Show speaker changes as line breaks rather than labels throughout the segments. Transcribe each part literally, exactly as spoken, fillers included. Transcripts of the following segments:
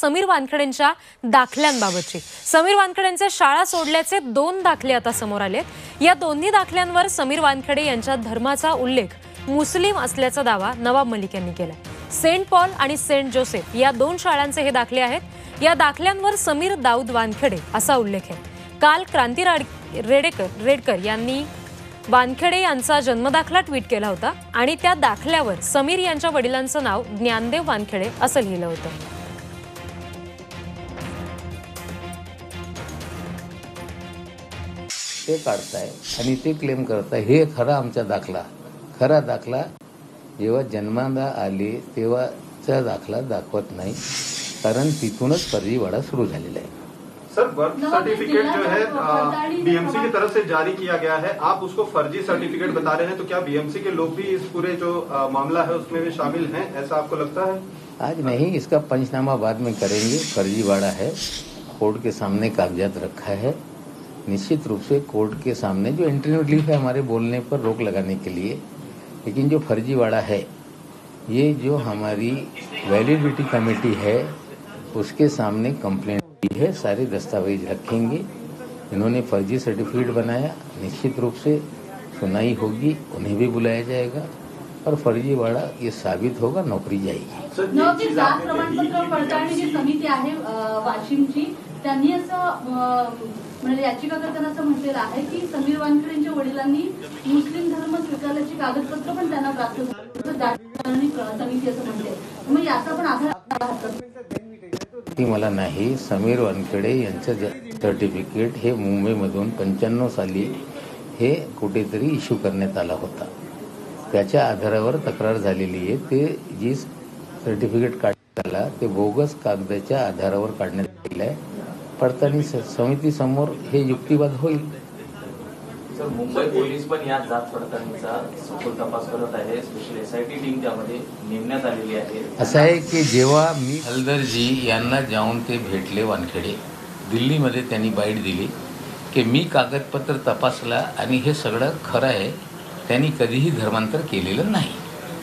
समीर वानखेडेंच्या दाखल्यांबाबतची। समीर वानखेडेंचे शाळा सोडल्याचे दोन दाखले आता समोर आलेत। या दोन्ही दाखल्यांवर समीर वानखेडे यांच्या धर्माचा उल्लेख मुस्लिम असल्याचा दावा नवाब मलिक यांनी केला। सेंट पॉल आणि सेंट जोसेफ या दोन शाळांचे हे दाखले आहेत। या दाखल्यांवर समीर दाऊद वानखेडे असा उल्लेख आहे। काल क्रांती रेडेकर रेडकर यांनी वानखेडे यांचा जन्मदाखला ट्विट केला होता आणि त्या दाखल्यावर समीर यांच्या वडिलांचं नाव ज्ञानदेव वानखेडे असं लिहिलं होतं।
ते काढताय आणि ते क्लेम करताय हे खरा आमचा दाखला खरा दाखला जेव्हा जन्माला आले तेव्हाचा दाखला दाखवत नाही, कारण तिथूनच फर्जीवाडा सुरू झालेला आहे।
सर, बर्थ सर्टिफिकेट जो है बीएमसी की तरफ से जारी किया गया है, आप उसको फर्जी सर्टिफिकेट बता रहे हैं, तो क्या बीएमसी के लोग भी इस पूरे जो आ, मामला है उसमें भी शामिल हैं, ऐसा आपको लगता है?
आज नहीं, इसका पंचनामा बाद में करेंगे। फर्जीवाड़ा है, कोर्ट के सामने कागजात रखा है। निश्चित रूप से कोर्ट के सामने जो एंट्री रिलीफ है हमारे बोलने पर रोक लगाने के लिए, लेकिन जो फर्जीवाड़ा है ये जो हमारी वैलिडिटी कमेटी है उसके सामने कंप्लेंट है, सारे दस्तावेज रखेंगे। इन्होंने फर्जी सर्टिफिकेट बनाया, निश्चित रूप से सुनाई होगी, उन्हें भी बुलाया जाएगा और फर्जीवाड़ा ये साबित होगा, नौकरी जाएगी।
नवजी जात प्रमाणपत्र पडताळणी जी समिती आहे वाशिमची, त्यांनी असं म्हणजे याचिकाकर्त्यांना असं म्हटलेलं आहे की समीर वानखेडेंच्या वडिलांनी मुस्लिम धर्म स्वीकारल्याची कागदपत्र पण त्यांना प्राप्त झाली, जात प्रमाणपत्र समिती असं म्हणते। मग याचा पण आधार
ती मला नाही, समीर वानखेडे यांचं सर्टिफिकेट हे मुंबईमधून पंच्याण्णव साली हे कुठेतरी इश्यू करण्यात आला होता। त्याच्या आधारावर तक्रार झालेली आहे। ते जी सर्टिफिकेट काढण्यात आला ते बोगस कागदाच्या आधारावर काढण्यात आलेलं आहे। पडताळणी समितीसमोर हे युक्तिवाद होईल।
सर, मुंबई पोलीस पण या जात पडताळणीचा सखोल तपास करत आहे। स्पेशल एसआयटी टीम त्यामध्ये नेमण्यात आलेली आहे।
असं आहे की जेव्हा मी हलदरजी यांना जाऊन ते भेटले वानखेडे, दिल्लीमध्ये त्यांनी बाईट दिली की मी कागदपत्र तपासला आणि हे सगळं खरं आहे, त्यांनी कधीही धर्मांतर केलेलं नाही।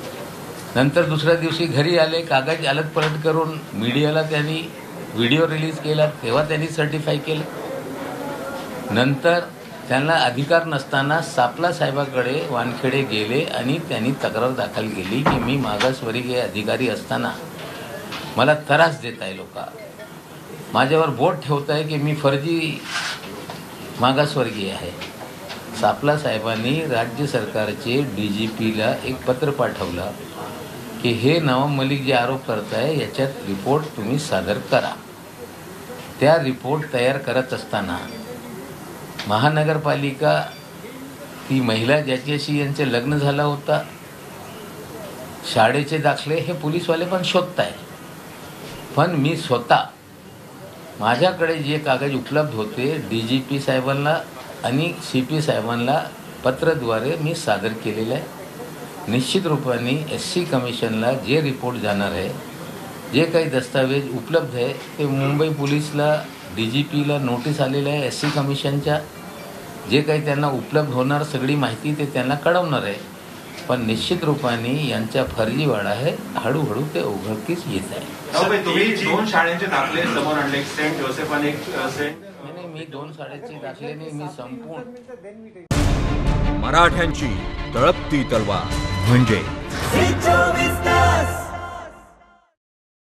नंतर दुसऱ्या दिवशी घरी आले, कागद अलग पलट करून मीडियाला त्यांनी व्हिडिओ रिलीज केला, तेव्हा त्यांनी सर्टिफाय केलं। नंतर त्यांना अधिकार नसताना सापला साहेबाकडे वानखेडे गेले आणि त्यांनी तक्रार दाखल केली की मी मागासवर्गीय अधिकारी असताना मला त्रास देत आहे, लोक माझ्यावर बोट ठेवत आहे की मी फर्जी मागासवर्गीय आहे। सापला साहेबांनी राज्य सरकारचे डी जी पीला एक पत्र पाठवलं की हे नवाब मलिक जे आरोप करत आहे याच्यात रिपोर्ट तुम्ही सादर करा। त्या रिपोर्ट तयार करत असताना महानगरपालिका ती महिला ज्याच्याशी यांचे लग्न झालं होता, शाळेचे दाखले हे पोलीसवाले पण शोधत आहे, पण मी स्वतः माझ्याकडे जे कागद उपलब्ध होते डी जी पी साहेबांना आणि सी पी साहेबांना पत्रद्वारे मी सादर केलेलं आहे। निश्चित रूपाने एस सी कमिशनला जे रिपोर्ट जाणार आहे, जे काही दस्तावेज उपलब्ध आहे ते मुंबई पोलीसला डी जी पीला नोटीस आलेलं आहे। एस सी कमिशनच्या जे काही त्यांना उपलब्ध होणार सगळी माहिती ते त्यांना कळवणार आहे, पण निश्चित रूपाने यांचा फर्जीवाडा आहे, हळूहळू ते उघडकीस येत आहे।
तुम्ही दोन शाळेचे दाखले समोर आणले, सेंट जोसेफ आणि सेंट
नाही, मी दोन शाळेचे दाखले नाही, मी संपूर्ण
मराठ्यांची तळपती तलवार म्हणजे